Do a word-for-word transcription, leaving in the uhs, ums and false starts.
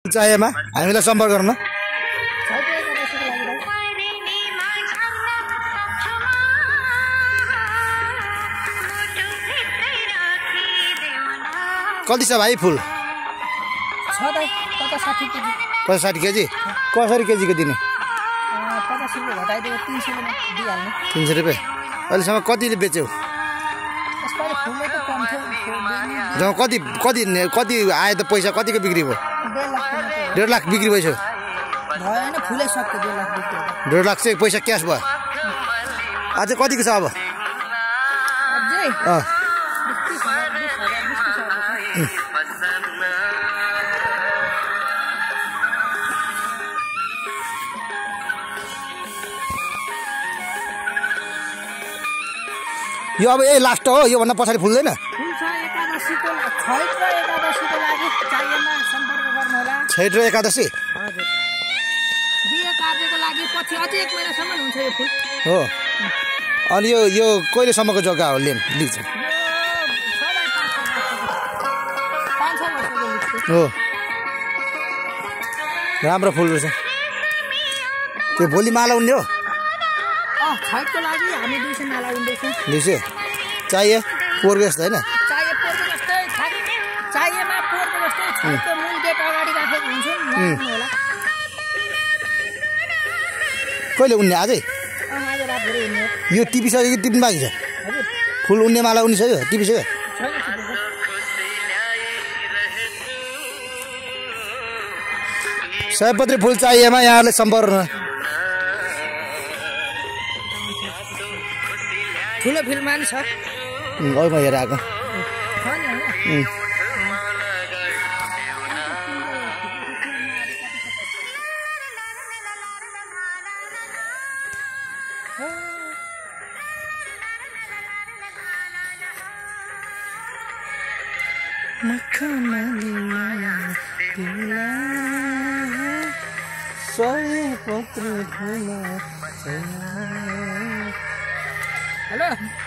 चाहिएमा हामीलाई सम्पर्क गर्नु। कति छ भाइ फुल? पचास साठी केजी। कसरी केजीको दिने? तिन सय रुपियाँ। अहिलेसम्म कतिले बेच्यौ? कति कति कति आयो त पैसा? कतिको बिक्री भयो? डेढ लाख बिक्री भइसक्यो। डेढ लाख चाहिँ पैसा क्यास भयो। अझै कतिको छ अब? यो अब ए लास्ट हो, यो भन्दा पछाडि फुल्दैन? छैठ र एकादशी हो। अनि यो यो कहिलेसम्मको जग्गा हो लिन लिन्छ? हो राम्रो फुल रहेछ। त्यो भोलि माला उन्ने हो? छैठको लागि हामी दुई सय माला उन्दैछौँ। दुई सय चाहिए पोहोरको जस्तो होइन? चाहिए पोहोरको जस्तै चाहिएमा पोहोरको जस्तै छैठको मूल गेट अगाडि राखेको हुन्छौँ। नआउनु होला। कहिले उन्ने? आजै? आज रातभरि उन्ने। यो टिपिसक्यो कि टिप्नु बाँकी छ? फुल उन्ने माला उनिसक्यो? टिपिसक्यो? सयपत्री फुल चाहिएमा यहाँहरूले सम्पर्क। ठुलो फिल्मान छ। अँ म हेरेर आएको। हेलो